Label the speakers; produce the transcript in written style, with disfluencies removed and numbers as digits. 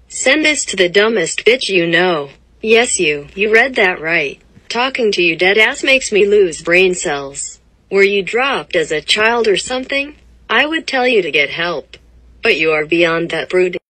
Speaker 1: Send this to the dumbest bitch you know. Yes, you read that right. Talking to you deadass makes me lose brain cells. Were you dropped as a child or something? I would tell you to get help. But you are beyond that, brood.